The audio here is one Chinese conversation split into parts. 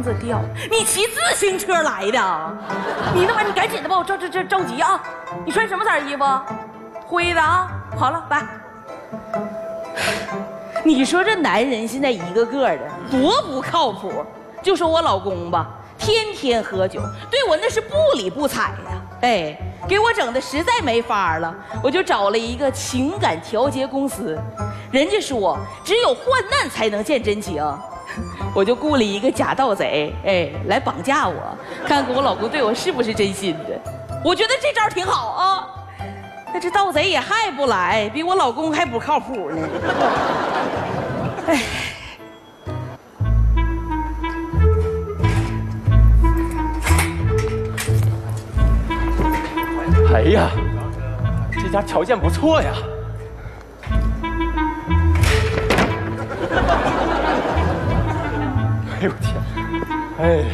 子掉，你骑自行车来的？你那玩意儿，你赶紧的吧，我着急啊！你穿什么色衣服？灰的啊。好了，来。你说这男人现在一个个的多不靠谱，就说我老公吧，天天喝酒，对我那是不理不睬呀。哎，给我整的实在没法了，我就找了一个情感调节公司，人家说只有患难才能见真情。我就雇了一个假盗贼，哎，来绑架我，看看我老公对我是不是真心的。我觉得这招挺好啊。那这盗贼也还不来，比我老公还不靠谱呢。哎， 哎呀，这家条件不错呀。哎呦天！哎呀！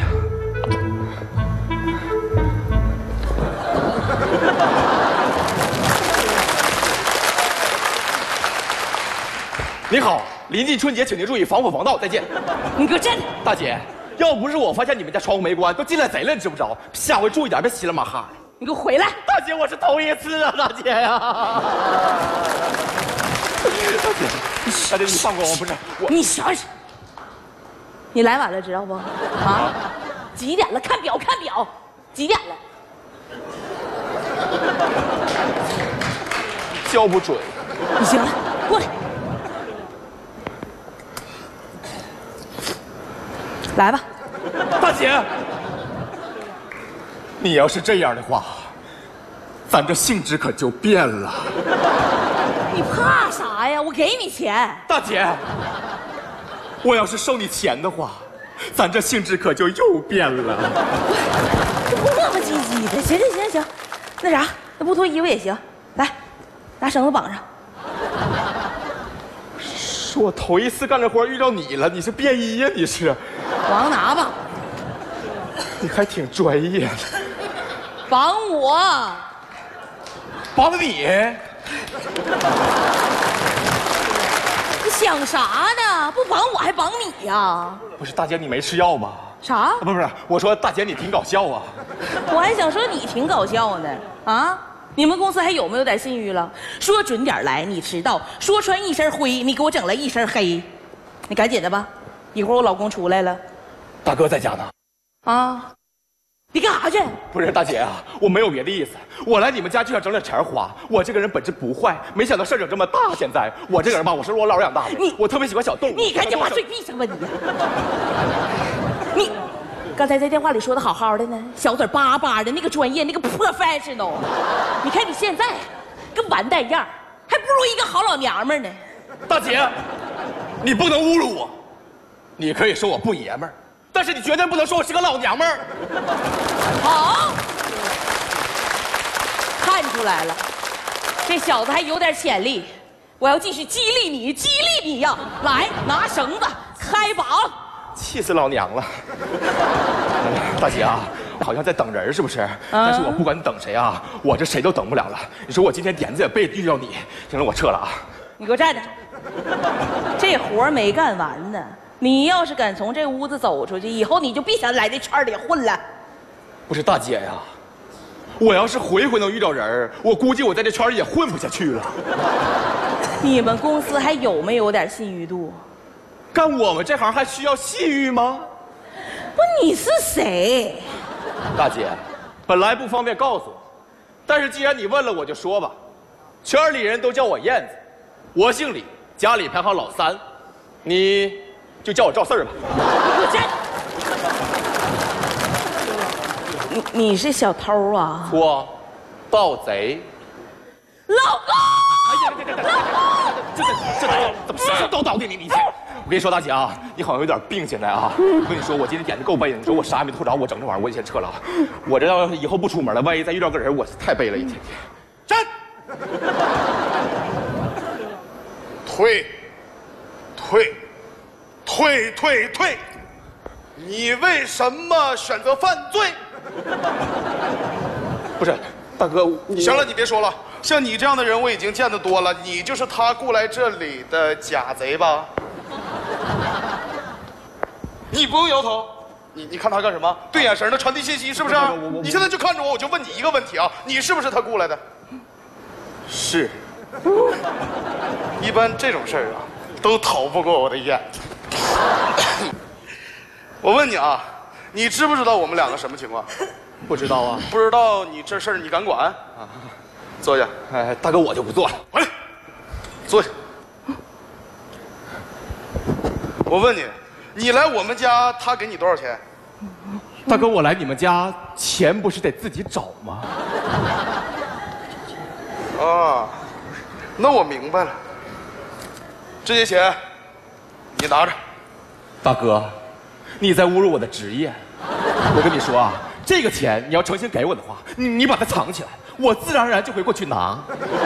你好，临近春节，请您注意防火防盗，再见。 你给我站着！ 大姐，要不是我发现你们家窗户没关，都进来贼了，你知不知道？下回注意点，别稀里马哈的。 你给我回来！ 大姐，我是头一次啊，大姐呀！大姐，你放过我，不是我。 你小点声。你来晚了，知道不？啊？几点了？看表，看表，几点了？ 叫不准。 你行了，过来。来吧， 大姐。你要是这样的话，咱这性质可就变了。 你怕啥呀？我给你钱。 大姐，我要是收你钱的话，咱这性质可就又变了。 这磨磨唧唧的，行，那啥，那不脱衣服也行。来，拿绳子绑上。 是我头一次干这活遇到你了，你是便衣呀？你是？ 往哪绑？ 你还挺专业的。 绑我。 绑你？ 你想啥呢？不绑我还绑你呀？ 不是大姐，你没吃药吧？ 啥？ 不是，我说大姐你挺搞笑啊。 我还想说你挺搞笑呢。啊？你们公司还有没有点信誉了？说准点来，你迟到；说穿一身灰，你给我整来一身黑。你赶紧的吧，一会儿我老公出来了。 大哥在家呢。 啊？你干啥去？ 不是大姐啊，我没有别的意思，我来你们家就想整点钱花。我这个人本质不坏，没想到事儿整这么大。现在我这个人吧，我是我姥养大的，我特别喜欢小动物。 你赶紧把嘴闭上吧你！你刚才在电话里说的好好的呢，小嘴巴巴的那个专业，那个 professional， 你看你现在跟完蛋样，还不如一个好老娘们呢。 大姐，你不能侮辱我，你可以说我不爷们儿。但是你绝对不能说我是个老娘们儿。 好，看出来了，这小子还有点潜力，我要继续激励你呀！来，拿绳子开绑。 气死老娘了！大姐啊，好像在等人是不是？但是我不管等谁啊，我这谁都等不了了。你说我今天点子也背遇到你，行了，我撤了啊。 你给我站着，这活没干完呢。你要是敢从这屋子走出去，以后你就别想来这圈里混了。 不是大姐呀，我要是回能遇到人，我估计我在这圈里也混不下去了。 你们公司还有没有点信誉度？ 干我们这行还需要信誉吗？ 不，你是谁？ 大姐，本来不方便告诉我，但是既然你问了，我就说吧。圈里人都叫我燕子，我姓李，家里排行老3，你就叫我赵四儿吧。 你是小偷啊？ 错，盗贼。 老公， 这怎么神神叨叨的你？我跟你说，大姐啊，你好像有点病现在啊。我跟你说，我今天点的够背的，你说我啥也没偷着，我整这玩意儿我就先撤了啊。我这要以后不出门了，万一再遇到个人，我太背了一天天。站， 退！你为什么选择犯罪？ 不是，大哥， 行了，你别说了。像你这样的人我已经见得多了，你就是他雇来这里的假贼吧？你不用摇头， 你看他干什么？对眼神的传递信息是不是？你现在就看着我，我就问你一个问题啊，你是不是他雇来的？ 是。 一般这种事儿啊，都逃不过我的眼睛。我问你啊，你知不知道我们两个什么情况？ 不知道啊。 不知道，你这事儿你敢管？啊，坐下。 哎，大哥我就不做了。 回来，坐下。我问你，你来我们家，他给你多少钱？ 大哥，我来你们家，钱不是得自己找吗？ 啊，那我明白了。这些钱，你拿着。 大哥，你在侮辱我的职业。我跟你说啊，这个钱你要诚心给我的话，你把它藏起来，我自然而然就会过去拿。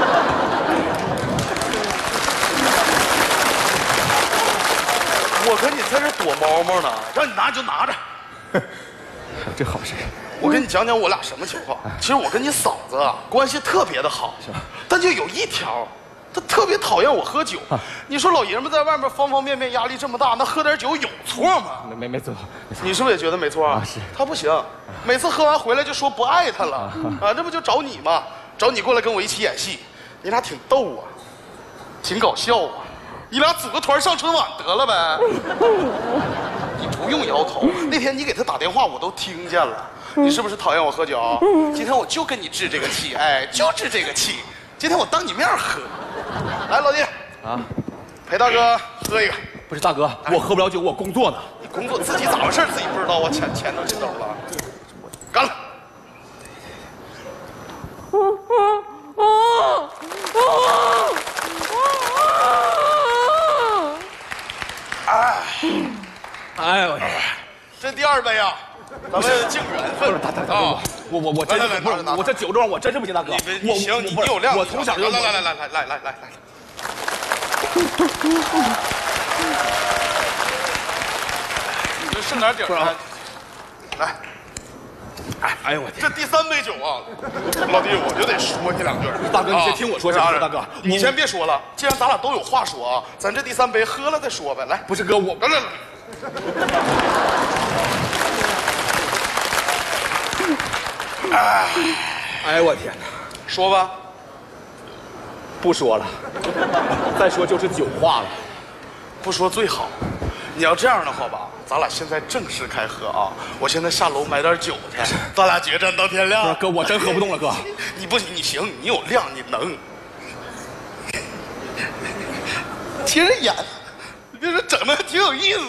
我跟你在这躲猫猫呢，让你拿你就拿着。 这好事。 我跟你讲讲我俩什么情况。其实我跟你嫂子啊关系特别的好，但就有一条，她特别讨厌我喝酒。你说老爷们在外面方方面面压力这么大，那喝点酒有错吗？ 没错。 你是不是也觉得没错啊？ 是。 她不行，每次喝完回来就说不爱她了啊，这不就找你吗？找你过来跟我一起演戏，你俩挺逗啊，挺搞笑啊。你俩组个团上春晚得了呗。你不用摇头，那天你给他打电话我都听见了。你是不是讨厌我喝酒？今天我就跟你治这个气，哎，就治这个气。今天我当你面喝。来，老弟啊，陪大哥喝一个。 不是大哥，我喝不了酒，我工作呢。 你工作自己咋回事自己不知道啊？钱都进兜了。干了。 哎呦， 这第二杯啊，咱们敬缘分。 大哥，我真是不是我这酒壮我真是不行，大哥。 你行，你有量。 我从小就来。你就剩点底儿。来。 哎呦我天！ 这第三杯酒啊，老弟我就得说你两句。 大哥，你先听我说。大哥， 你先别说了，既然咱俩都有话说啊，咱这第三杯喝了再说呗。来， 不是哥，我来。 哎呦我天哪！ 说吧。 不说了，再说就是酒化了。 不说最好。你要这样的话吧，咱俩现在正式开喝啊！我现在下楼买点酒去，咱俩决战到天亮。 哥，我真喝不动了，哥。 你不行，你行，你有量，你能。贴着演，你别说整的挺有意思。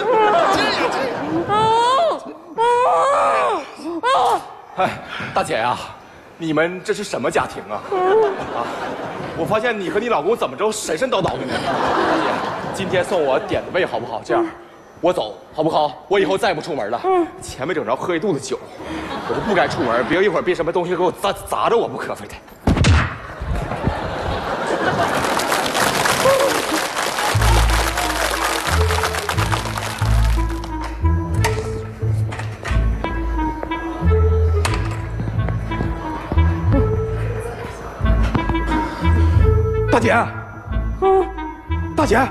哎，大姐呀，你们这是什么家庭啊？我发现你和你老公怎么着神神叨叨的呢？大姐，今天送我点的位好不好？这样，我走好不好？我以后再也不出门了。钱没整着，喝一肚子酒，我就不该出门，别一会儿别什么东西给我砸着我不可非得。大姐，大姐，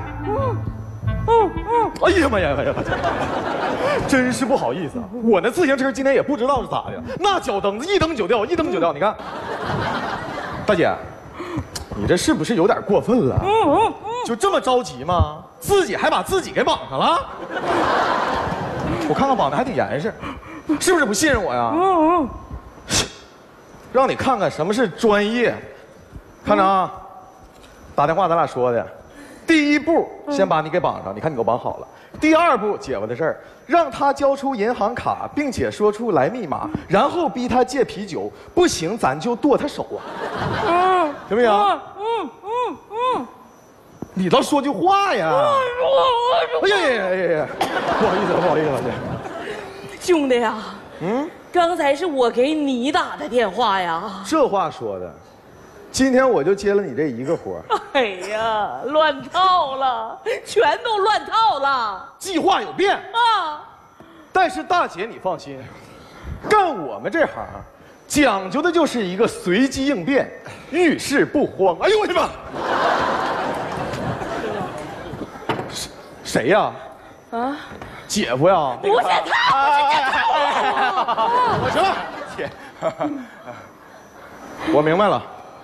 哎呀妈呀，真是不好意思啊！我那自行车今天也不知道是咋的，那脚蹬子一蹬就掉，一蹬就掉。你看，大姐，你这是不是有点过分了？就这么着急吗？自己还把自己给绑上了？我看看绑的还挺严实，是不是不信任我呀？让你看看什么是专业，看着啊。打电话咱俩说的，第一步先把你给绑上，你看你给我绑好了。第二步姐夫的事儿，让他交出银行卡，并且说出来密码，然后逼他戒啤酒，不行咱就剁他手啊，行不行？你倒说句话呀！哎呀，不好意思了， 兄弟呀，刚才是我给你打的电话呀。 这话说的。今天我就接了你这一个活。 哎呀，乱套了，全都乱套了， 计划有变啊！ 但是大姐你放心，干我们这行，讲究的就是一个随机应变，遇事不慌。哎呦我的妈！谁呀？ 姐夫呀？ 不是他， 我行了，姐，我明白了，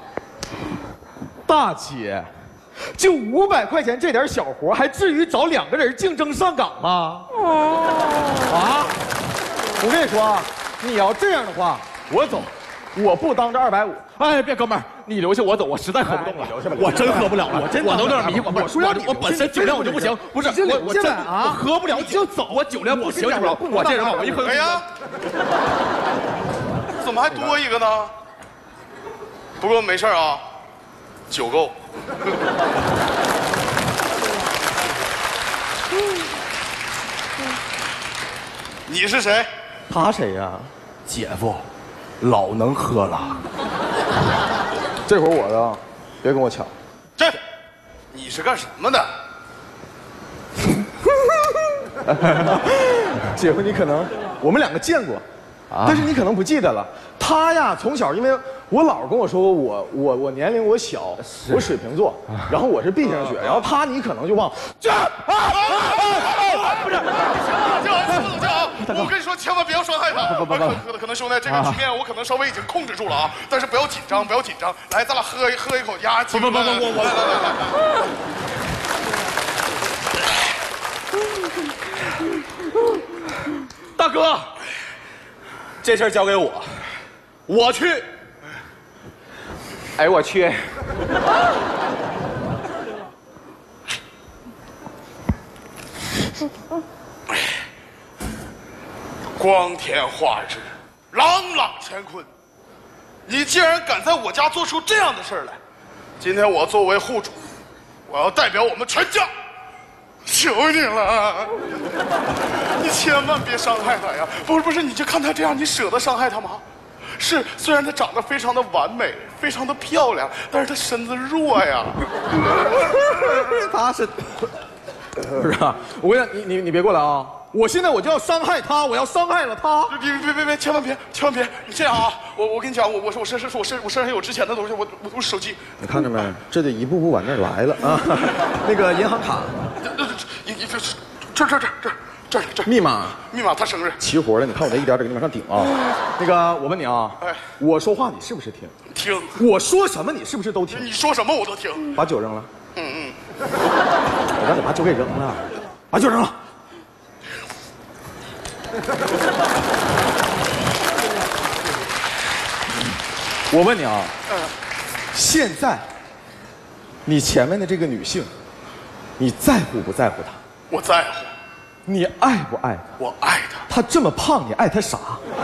大姐，就500块钱这点小活，还至于找2个人竞争上岗吗？啊！我跟你说啊，你要这样的话，我走，我不当这250。 哎，别哥们儿，你留下我走，我实在喝不动了， 留下吧， 我真喝不了了，我能有点迷， 我说让你我本身酒量我就不行，不是我真啊， 喝不了就走，我酒量不行，知道吗？我这人啊，我一喝。 哎呀，怎么还多一个呢？不过没事啊，酒够。你是谁？ 他谁呀？ 姐夫，老能喝了。 这会儿我的，别跟我抢。 这，你是干什么的？ 姐夫，你可能我们2个见过，但是你可能不记得了。他呀，从小因为我姥跟我说过，我年龄我小，我水瓶座，然后我是 B 型血，然后他你可能就忘。 不是，我跟你说，千万不要伤害他。可能兄弟，这个局面我可能稍微已经控制住了啊，但是不要紧张，不要紧张。来，咱俩喝一口鸭。不，我来。大哥，这事儿交给我，我去。哎，我去。 光天化日，朗朗乾坤。你既然敢在我家做出这样的事儿来，今天我作为户主，我要代表我们全家，求你了，你千万别伤害他呀！不是，你就看他这样，你舍得伤害他吗？是，虽然她长得非常的完美，非常的漂亮，但是她身子弱呀。 他是，不是啊？我跟你别过来啊！我现在我就要伤害他，我要伤害了他。 别，千万别！你这样啊，我跟你讲，我身上有值钱的东西，我手机。 你看着没？这得一步步往那儿来了啊！那个银行卡， 这密码， 他生日齐活了。你看我这一点点给你往上顶啊！那个，我问你啊，我说话你是不是听？ 听。 我说什么你是不是都听？ 你说什么我都听。 把酒扔了。我让你把酒给扔了，把酒扔了。我问你啊，现在你前面的这个女性，你在乎不在乎她？ 我在乎。 你爱不爱她？ 我爱她。 她这么胖，你爱她啥？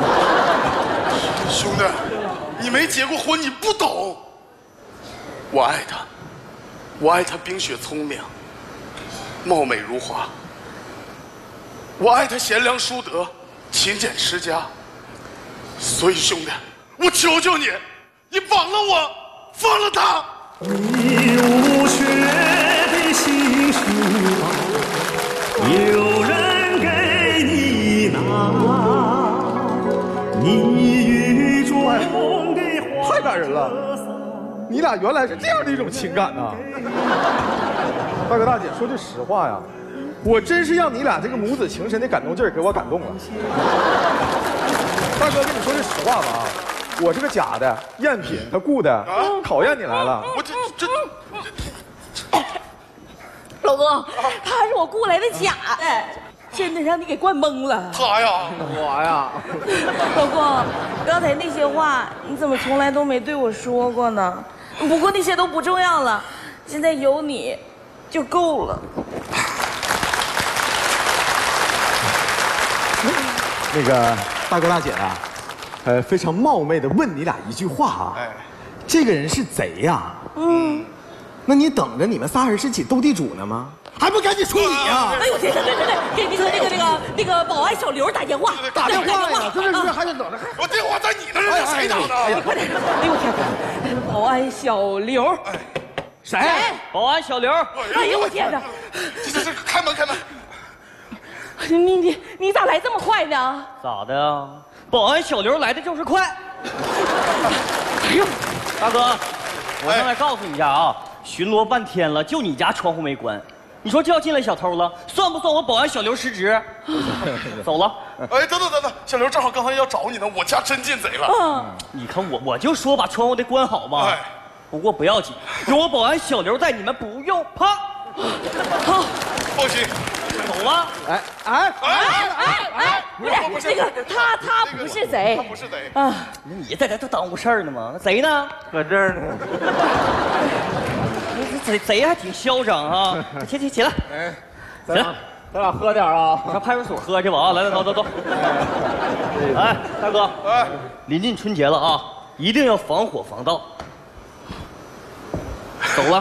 兄弟，你没结过婚，你不懂。我爱她，我爱她冰雪聪明，貌美如花。我爱她贤良淑德，勤俭持家。所以兄弟，我求求你，你绑了我，放了她。 你无缺的新书包，有人给你拿。你雨中的花， 太感人了！你俩原来是这样的一种情感呐！大哥大姐，说句实话呀，我真是让你俩这个母子情深的感动劲儿给我感动了。大哥，跟你说句实话吧啊，我这个假的赝品，他雇的，考验你来了。 我这。 老公，他是我雇来的假的，真的让你给灌懵了。 他呀， 我呀， 老公，刚才那些话你怎么从来都没对我说过呢？不过那些都不重要了，现在有你就够了。 那个大哥大姐啊，非常冒昧的问你俩一句话啊，这个人是贼呀？那你等着你们仨人是起斗地主呢吗？还不赶紧处理呀！ 哎呦天，对，给那个保安小刘打电话， 打电话呀！这还得等着。 我电话在你那儿，谁打的？ 快点！哎呦我天，保安小刘， 谁？ 保安小刘。 哎呦我天哪！ 这开门！ 你咋来这么快呢？ 咋的呀？保安小刘来的就是快。 哎呦， 大哥，我上来告诉你一下啊，巡逻半天了，就你家窗户没关。 你说叫进来小偷了，算不算我保安小刘失职？走了。 哎，等等，小刘正好刚才要找你呢，我家真进贼了。 你看我就说把窗户得关好嘛。 哎， 不过不要紧，有我保安小刘在，你们不用怕。 好， 放心。 走了。 不是那个他不是贼他不是贼啊。 那你在这都耽误事儿呢吗？那贼呢？ 搁这儿呢。 贼还挺嚣张啊！起来， 咱俩喝点啊。 上派出所喝去吧啊！来，走。哎，大哥， 哎， 临近春节了啊，一定要防火防盗。走了。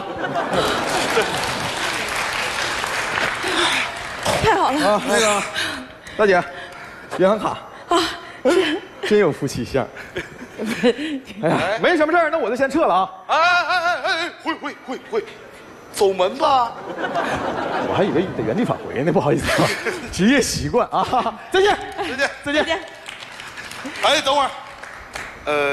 太好了啊，那个大姐，银行卡啊！ 真有夫妻相。哎呀，没什么事儿，那我就先撤了啊。 哎，会，走门吧。 我还以为得原地返回呢，不好意思啊，职业习惯啊。再见。 再见。 再见。 哎，等会儿，